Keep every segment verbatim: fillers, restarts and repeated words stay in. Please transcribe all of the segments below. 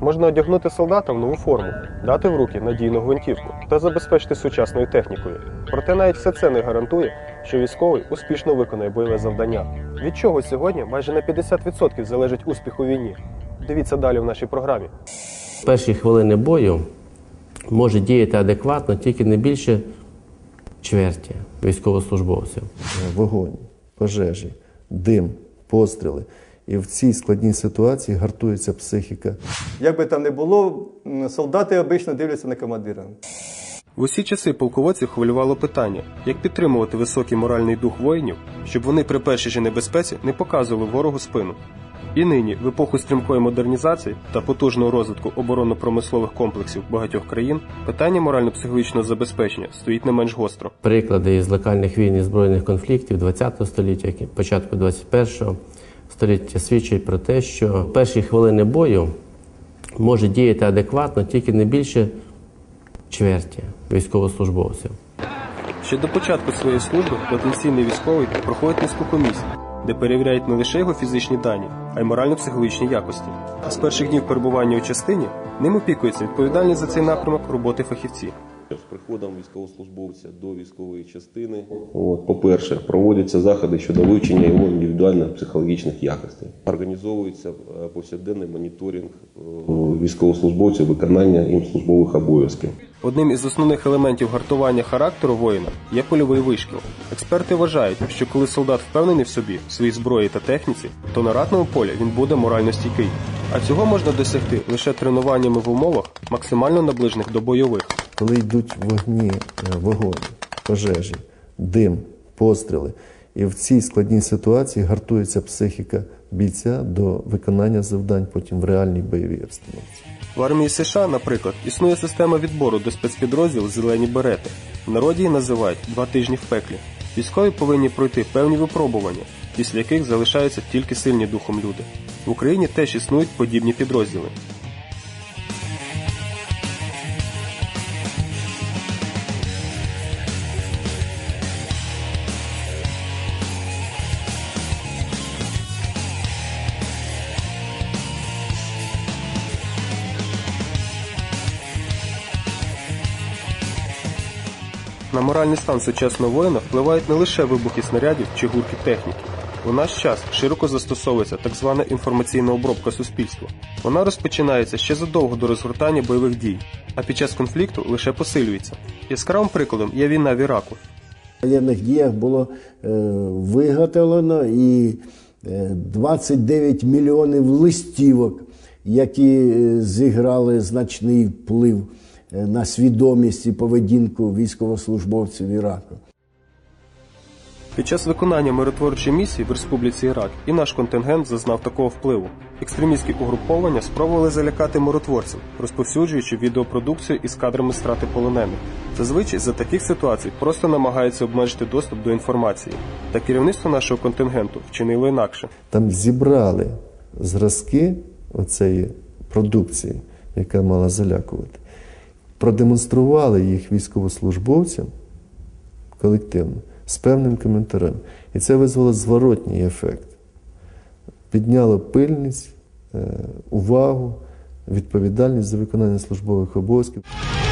Можна одягнути солдата в нову форму, дати в руки надійну гвинтівку та забезпечити сучасною технікою. Проте навіть все це не гарантує, що військовий успішно виконає бойове завдання. Від чого сьогодні майже на п'ятдесят відсотків залежить успіх у війні. Дивіться далі в нашій програмі. Перші хвилини бою може діяти адекватно тільки не більше чверті військовослужбовців. Вогонь, пожежі, дим, постріли. І в цій складній ситуації гартується психіка. Як би там не було, солдати обично дивляться на командира. В усі часи полководців хвилювало питання, як підтримувати високий моральний дух воїнів, щоб вони при першій же небезпеці не показували ворогу спину. І нині, в епоху стрімкої модернізації та потужного розвитку оборонно-промислових комплексів багатьох країн, питання морально-психологічного забезпечення стоїть не менш гостро. Приклади із локальних війн і збройних конфліктів ХХ століття, початку двадцять першого століття свідчать про те, що перші хвилини бою може діяти адекватно тільки не більше чверті військовослужбовців. Ще до початку своєї служби потенційний військовий проходить низку комісій, де перевіряють не лише його фізичні дані, а й морально-психологічні якості. А з перших днів перебування у частині ним опікуються відповідальні за цей напрямок роботи фахівці. З приходом військовослужбовця до військової частини, от, по-перше, проводяться заходи щодо вивчення його індивідуально-психологічних якостей. Організовується повсякденний моніторинг військовослужбовців виконання їм службових обов'язків. Одним із основних елементів гартування характеру воїна є польовий вишкіл. Експерти вважають, що коли солдат впевнений в собі, в своїй зброї та техніці, то на ратному полі він буде морально стійкий. А цього можна досягти лише тренуваннями в умовах, максимально наближених до бойових. Коли йдуть вогні, вогонь, пожежі, дим, постріли, і в цій складній ситуації гартується психіка бійця до виконання завдань потім в реальній бойовій обстановці. В армії США, наприклад, існує система відбору до спецпідрозділу «Зелені берети». В народі її називають «два тижні в пеклі». Військові повинні пройти певні випробування, після яких залишаються тільки сильні духом люди. В Україні теж існують подібні підрозділи. На моральний стан сучасного воїна впливають не лише вибухи снарядів чи гурки техніки. У наш час широко застосовується так звана інформаційна обробка суспільства. Вона розпочинається ще задовго до розгортання бойових дій, а під час конфлікту лише посилюється. Яскравим прикладом є війна в Іраку. В воєнних діях було е, виготовлено і е, двадцять дев'ять мільйонів листівок, які зіграли значний вплив на свідомість і поведінку військовослужбовців Іраку. Під час виконання миротворчої місії в Республіці Ірак і наш контингент зазнав такого впливу. Екстремістські угруповання спробували залякати миротворців, розповсюджуючи відеопродукцію із кадрами страти полонених. Зазвичай за таких ситуацій просто намагаються обмежити доступ до інформації. Та керівництво нашого контингенту вчинило інакше. Там зібрали зразки оцеї продукції, яка мала залякувати. Продемонстрували їх військовослужбовцям колективно з певним коментарем. І це визвало зворотній ефект. Підняло пильність, увагу, відповідальність за виконання службових обов'язків.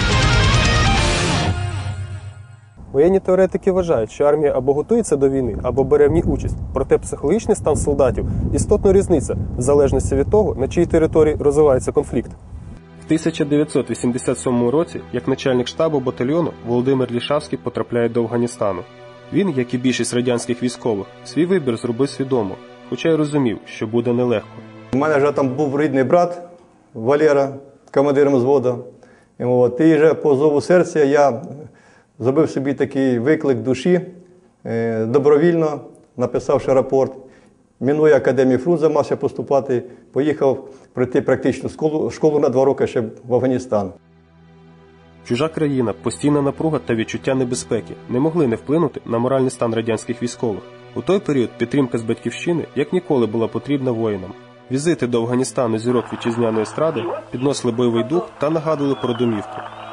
Воєнні теоретики вважають, що армія або готується до війни, або бере в ній участь. Проте психологічний стан солдатів – істотна різниця, в залежності від того, на чиїй території розвивається конфлікт. В тисяча дев'ятсот вісімдесят сьомому році, як начальник штабу батальйону, Володимир Лішавський потрапляє до Афганістану. Він, як і більшість радянських військових, свій вибір зробив свідомо, хоча й розумів, що буде нелегко. У мене вже там був рідний брат Валера, командиром взводу. І от, і вже по зову серця я зробив собі такий виклик душі, добровільно написавши рапорт. Мінує Академію Фрунзе, мався поступати, поїхав пройти практичну школу, школу на два роки ще в Афганістан. Чужа країна, постійна напруга та відчуття небезпеки не могли не вплинути на моральний стан радянських військових. У той період підтримка з батьківщини як ніколи була потрібна воїнам. Візити до Афганістану зірок вітчизняної естради підносили бойовий дух та нагадували про домівку.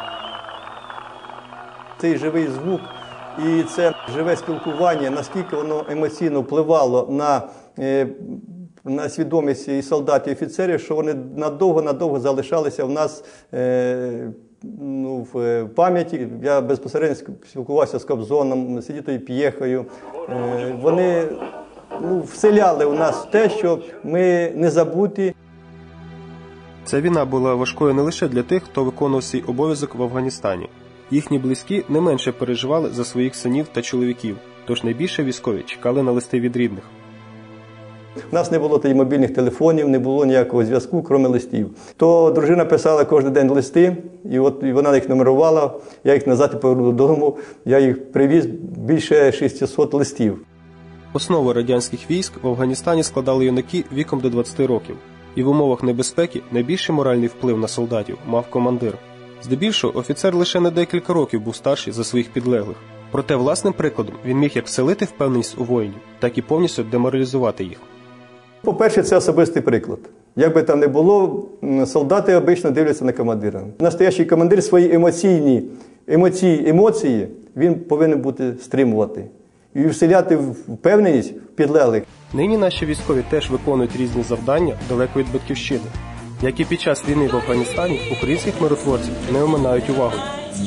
Цей живий звук і це живе спілкування, наскільки воно емоційно впливало на на свідомість і солдатів, і офіцерів, що вони надовго-надовго залишалися в нас е, ну, в пам'яті. Я безпосередньо спілкувався з Кобзоном, з Едітою П'єхою. Е, вони ну, вселяли у нас те, що ми не забуті. Ця війна була важкою не лише для тих, хто виконував свій обов'язок в Афганістані. Їхні близькі не менше переживали за своїх синів та чоловіків, тож найбільше військові чекали на листи від рідних. У нас не було тоді мобільних телефонів, не було ніякого зв'язку, крім листів. То дружина писала кожен день листи, і от і вона їх нумерувала, я їх назад повернув додому, я їх привіз більше шістсот листів. Основу радянських військ в Афганістані складали юнаки віком до двадцяти років. І в умовах небезпеки найбільший моральний вплив на солдатів мав командир. Здебільшого офіцер лише на декілька років був старший за своїх підлеглих. Проте власним прикладом він міг як вселити впевненість у воїнів, так і повністю деморалізувати їх. По-перше, це особистий приклад. Як би там не було, солдати обично дивляться на командира. Настоящий командир свої емоційні емоції, емоції він повинен бути стримувати. І вселяти впевненість в підлеглих. Нині наші військові теж виконують різні завдання далеко від батьківщини. Як і під час війни в Афганістані, українських миротворців не оминають увагою.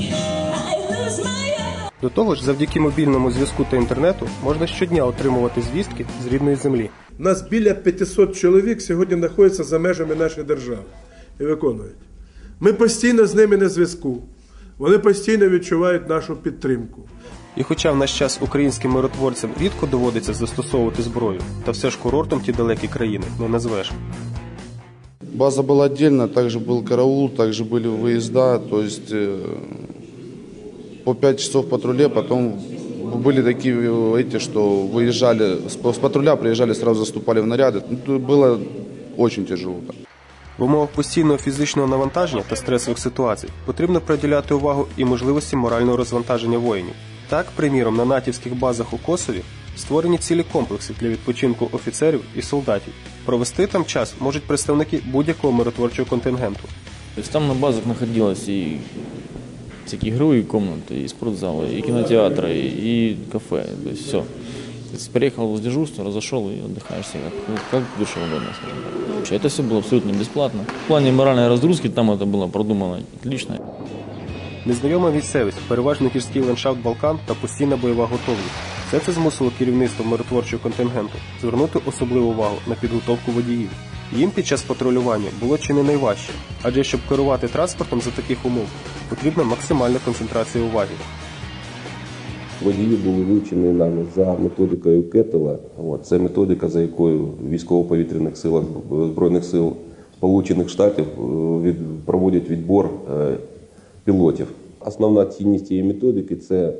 До того ж, завдяки мобільному зв'язку та інтернету можна щодня отримувати звістки з рідної землі. У нас біля п'ятисот чоловік сьогодні знаходяться за межами нашої держави і виконують. Ми постійно з ними на зв'язку. Вони постійно відчувають нашу підтримку. І хоча в наш час українським миротворцям рідко доводиться застосовувати зброю, та все ж курортом ті далекі країни не назвеш. База была отдельно, также был караул, также были выезда, то есть э, по пять часов в патруле, потом были такие эти, что выезжали, с патруля приезжали, сразу заступали в наряды. Было очень тяжело. В умовах постійного фізичного навантаження та стресових ситуацій потрібно приділяти увагу і можливості морального розвантаження воїнів. Так, приміром, на натівських базах у Косові створені цілі комплекси для відпочинку офіцерів і солдатів. Провести там час можуть представники будь-якого миротворчого контингенту. Там на базах находилось и всякие игровые комнаты, и спортзалы, и кинотеатры, и кафе, то есть все. То есть приехал с дежурства, разошел и отдыхаешь себе, как, как душе угодно, скажем так. Это все было абсолютно бесплатно. В плане моральной разгрузки там это было продумано отлично. Незнайома місцевість, переважно гірський ландшафт Балкан та постійна бойова готовність. Все це змусило керівництво миротворчого контингенту звернути особливу увагу на підготовку водіїв. Їм під час патрулювання було чи не найважче, адже щоб керувати транспортом за таких умов, потрібна максимальна концентрація уваги. Водії були вивчені нами за методикою Кетела. Це методика, за якою в військово-повітряних силах Збройних сил Сполучених Штатів проводять відбор пілотів. Основна цінність цієї методики – це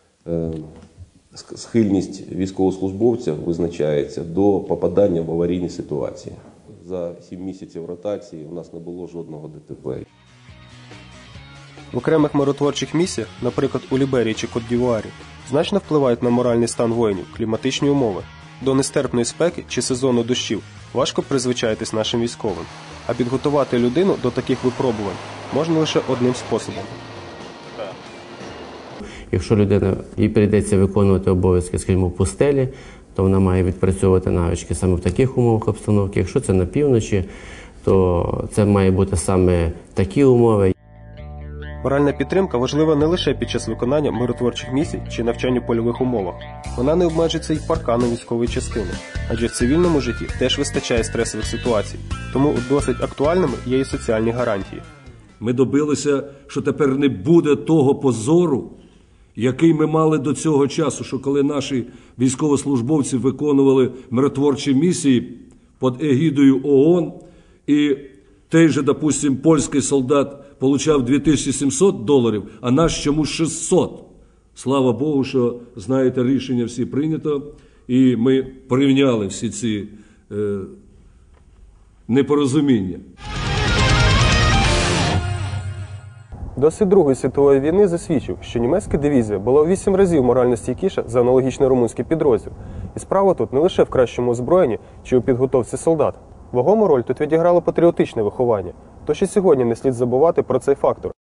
схильність військовослужбовця визначається до попадання в аварійні ситуації. За сім місяців ротації у нас не було жодного ДТП. В окремих миротворчих місіях, наприклад у Ліберії чи Кот-д'Івуарі, значно впливають на моральний стан воїнів кліматичні умови. До нестерпної спеки чи сезону дощів важко призвичаїтись нашим військовим, а підготувати людину до таких випробувань можна лише одним способом. Якщо людина їй прийдеться виконувати обов'язки, скажімо, в пустелі, то вона має відпрацьовувати навички саме в таких умовах обстановки. Якщо це на півночі, то це має бути саме такі умови. Моральна підтримка важлива не лише під час виконання миротворчих місій чи навчання в польових умовах. Вона не обмежиться й парканом військової частини, адже в цивільному житті теж вистачає стресових ситуацій, тому досить актуальними є і соціальні гарантії. Ми добилися, що тепер не буде того позору, який ми мали до цього часу, що коли наші військовослужбовці виконували миротворчі місії під егідою ООН, і той же, допустим, польський солдат получав дві тисячі сімсот доларів, а наш чомусь шістсот. Слава Богу, що, знаєте, рішення всі прийнято, і ми порівняли всі ці е, непорозуміння. Досвід Другої світової війни засвідчив, що німецька дивізія була у вісім разів морально стійкіша за аналогічний румунський підрозділ. І справа тут не лише в кращому озброєнні чи у підготовці солдат. Вагому роль тут відіграло патріотичне виховання. Тож і сьогодні не слід забувати про цей фактор.